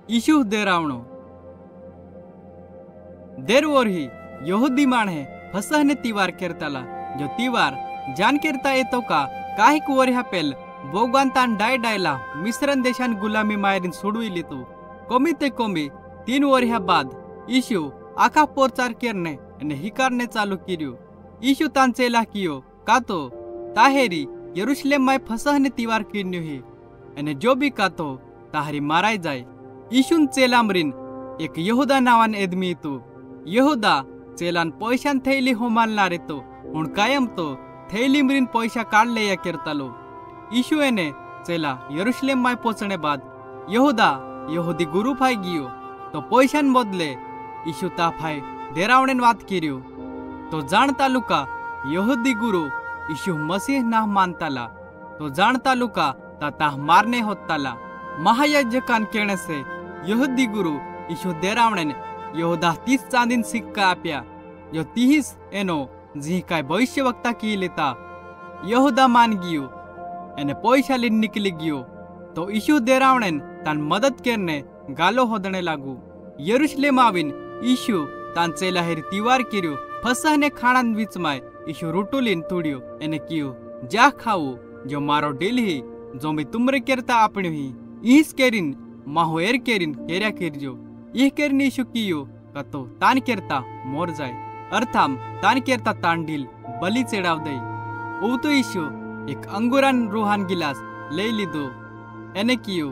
यीशु देरावणो देरवरही यहुदी माणे फसहने तिवार केरताला जो तिवार जान केरता येतो का काहीक वर्या पेल भोगवान डाय डायला मिस्रन देशान गुलामी मायरीन सोडविली तू कमी ते कमी 3 वर्या बाद यीशु आखा प्रचार करने અને હિકારને ચાલુ કર્યું। ઈશુ તાન ચેલા કિયો કાતો તાહેરી યરુશલેમ માં ફસહને તિવાર કર્યું હે અને જો બી કાતો તાહરી મારાઈ જાય। ઈશુન ચેલામરીન એક યહુદા નાવાન આદમી હતો। યહુદા ચેલાન પૈસાન થેલી હોમાલનાર હતો પણ કાયમ તો થેલી મરીન પૈસા કાઢ લયા કરતાલો। ઈશુ એને ચેલા યરુશલેમ માં પહોંચને બાદ યહુદા યહૂદી ગુરુ ફાઈ ગયો તો પૈસાન બદલે ઈશુ તા ફાઈ देरावणेन वात कर्यो तो जाणता लुका यहूदी गुरु यीशु मसीह ना मानताला तो जाणता लुका ता मारने होताला। महायाजकान कहने से यहूदी गुरु यीशु देरावणेन यहूदा 30 चांदीन सिक्का आप्या जो 30 एनो जी काय भविष्यवक्ता की लेता। यहूदा मान गयो एने पैसा लीन निकली गयो तो यीशु देरावणेन तान मदद करने गालो होदने लागू। यरूशलेम आवीन यीशु तान चेला हेरी तिवार कर्यो फसहने खाणान बीच में यीशु रोटोलीन तोड़ियो एने कियो जा खाओ जो मारो डेल ही जो मैं तुमरे करता आपण्यो ही इस केरिन माहो एर केरिन केर्या करजो। यह केरिन यीशु कियो कतो तान करता मोर जाए अर्थाम तान करता तान ढील बलि चढ़ाव दे। ओ तो यीशु एक अंगुरान रूहान गिलास ले लीधो एने कियो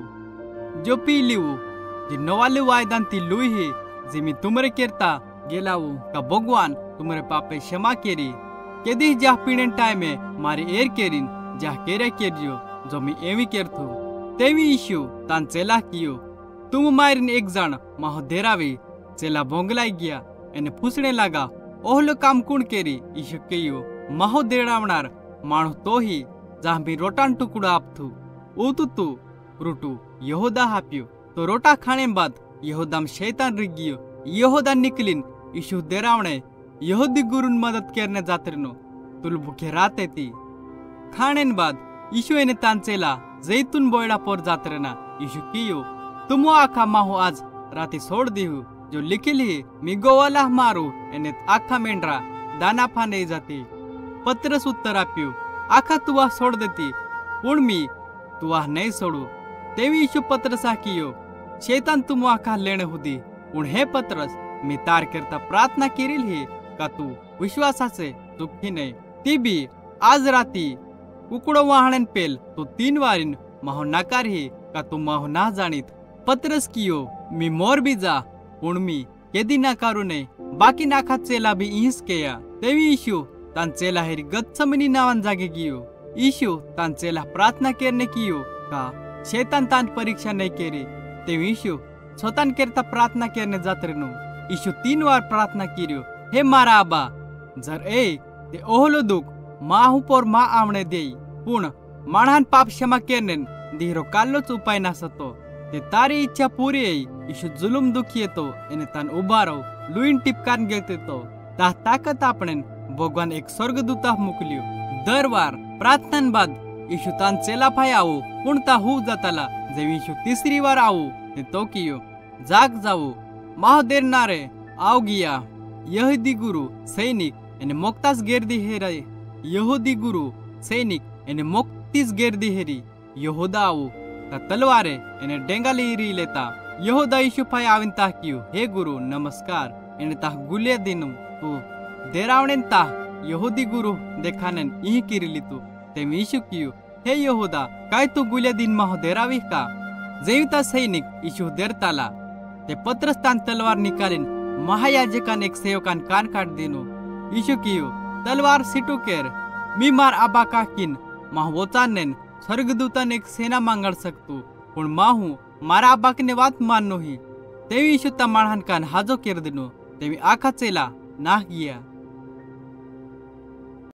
जो पी लीवो जे नवाले वायदान ती लुई है जे मैं तुमरे करता गेलावू का भगवान तुम्हारे पापे क्षमा केरी केदी जा पीने टाइम में मारे एर केरिन जा केरे केरजो जो मैं एवी करथू। तेवी यीशु तान चेला कियो तुम मारिन एक जण माहो देरावी चेला बोंगलाई गया एने पूछने लगा ओहलो काम कुण केरी। यीशु कहियो माहो देरावणार माणू तो ही जहां भी रोटान टुकड़ा आपथू ऊतू रूटू यहूदा हाप्यो तो रोटा खाने बाद यहूदाम शैतान रिग गयो। यहूदा निकलिन यीशु देरावणे यहूदी गुरुन मदद करने जातरनो तुल भूखे राते थी। खाने बाद यीशु एने तान चेला जैतून बोयड़ा पर जातरना। यीशु कियो तुमो आखा माहो आज राती छोड़ दीहु जो लिखिल ही मिगोवाला मारू एने आखा मेंढरा दाना फाने जाती। पत्रस उत्तर आप्यो आखा तुआ छोड़ देती पुण मी तुआ नहीं छोड़ू। तेवी यीशु पत्रसा कियो शैतान तुम आखा लेने हुदी उन हे पत्रस मी तार करता प्रार्थना करील ही का तू विश्वासाचे दुखी नहीं। ती भी आज राती कुकड़ो वाहन पेल तो 3 वारिन माहो नाकार ही का तू माहो ना जानित। पत्रस कियो मी मोर भी जा उन मी यदि नाकारू नहीं बाकी नाखा चेला भी इंस केया। तेवी यीशु तान चेला हेरी गत्समनी नावन जागे गियो। यीशु तान चेला प्रार्थना करने कियो का शैतान तान परीक्षा नहीं केरी। तेवी यीशु स्वतन करता प्रार्थना करने जातरनो। यीशु 3 बार प्रार्थना कियो हे मारा आबा जर ते ओहलो दुख माहू पर मा आवणे दे पुण माणहान पाप क्षमा करने धीरो काल्लोच उपाय नासतो ते तारी इच्छा पूरी यीशु जुलुम दुखी तो एने तान उबारो लुईन टिपकान गेते तो ता ताकत आपणे भगवान एक स्वर्गदूता मोकल्यो। दर वार प्रार्थना बाद यीशु तान चेला फाय आवो पुण ता हु जाताला। जे यीशु 3री बार आवो तो कियो जाग जाओ माह देर नारे आओ गया। यहूदी गुरु सैनिक एने मोक्तास गेरदी हेरे यहूदी गुरु सैनिक एने मोक्तिस गेरदी हेरी यहूदा आओ ता तलवारे एने डेंगाली री लेता। यहूदा यीशु फाय आविन ता कियो हे गुरु नमस्कार एने ता गुले दिनु तो देरावणेन ता यहूदी गुरु देखानेन इही किरिली तू। ते यीशु कियो हे यहूदा काय तू गुले दिन माह देरावी का। जेविता सैनिक यीशु देरताला ते पत्रस तान तलवार निकालिन महायाजकान एक सेवकान कान काट दिनो। यीशु कियो तलवार सिटू केर मी मार आबा काकिन माह वोचानेन स्वर्गदूतान एक सेना मांगड़ सकतू पण माहू मारा आबा ने वात माननो ही। तेवी यीशु ता माणहान कान हाजो केर दिनो तेवी आखा चेला नाह गया।